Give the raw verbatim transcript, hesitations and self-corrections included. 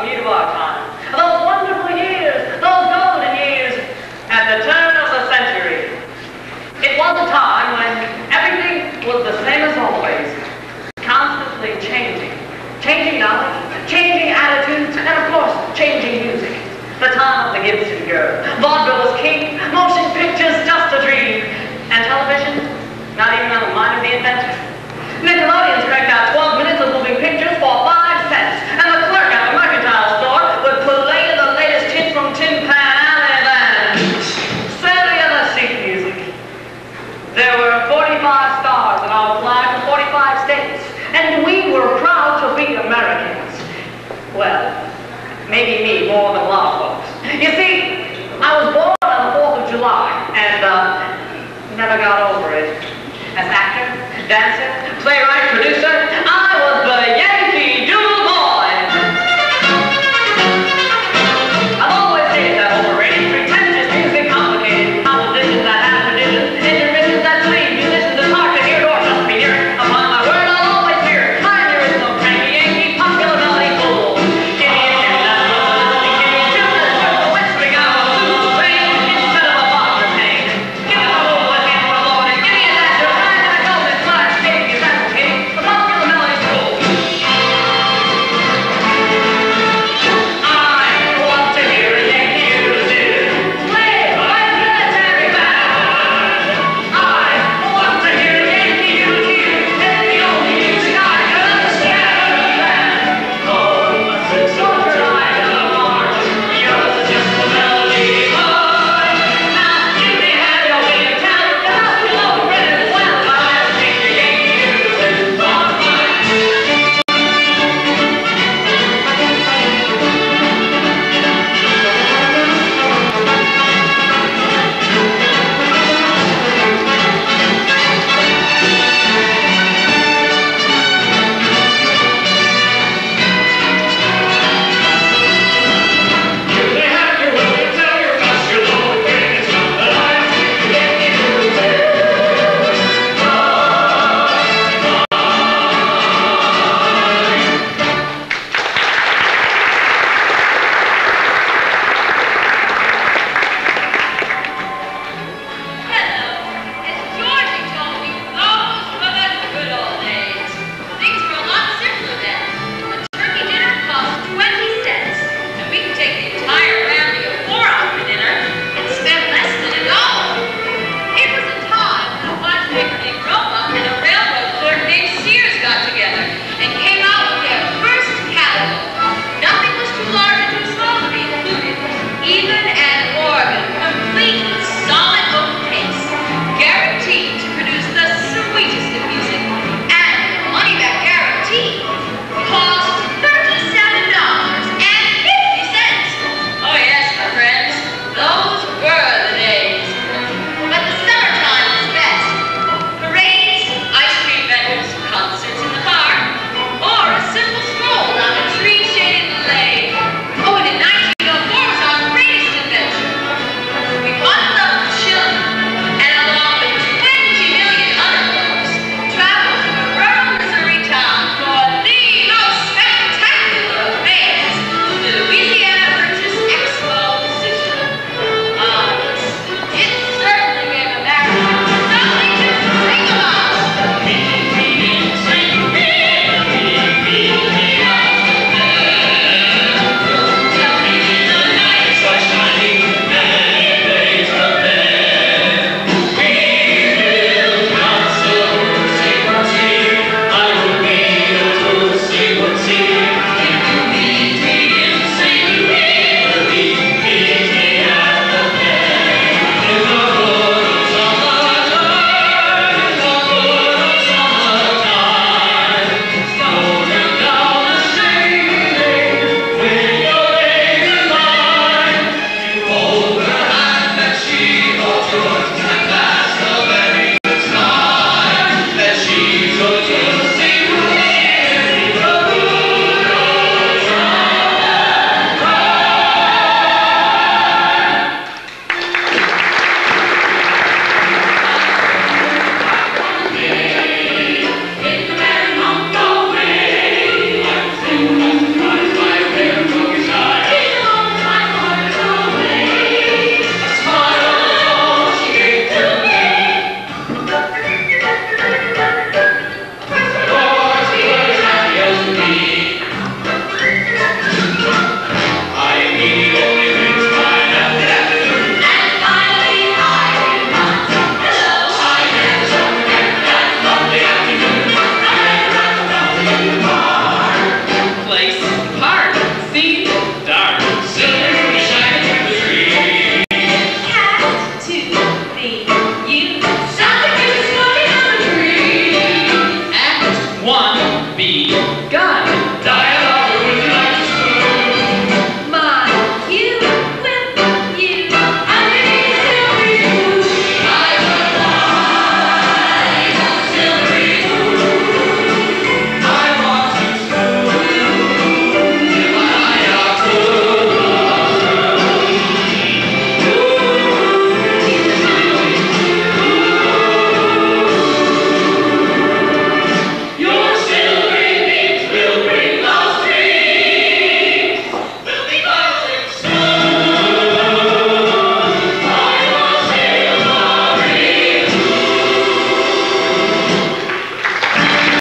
the meat of our time. Those wonderful years, those golden years, at the turn of the century. It was a time when everything was the same as always, constantly changing. Changing knowledge, changing attitudes, and of course, changing music. The time of the Gibson girl. Vaudeville was king, motion pictures just a dream. And television, not even on the mind of the inventor. Nickelodeon's cranked out twelve minutes of moving pictures for five cents. And the clerk at the mercantile store would play the latest hit from Tin Pan Alley then. Cellular sheet music. There were forty-five stars in our flag from forty-five states. And we were proud to be Americans. Well, maybe me more than a lot of folks. You see, I was born on the fourth of July and uh, never got over it. As actor, dancer, playwright, producer,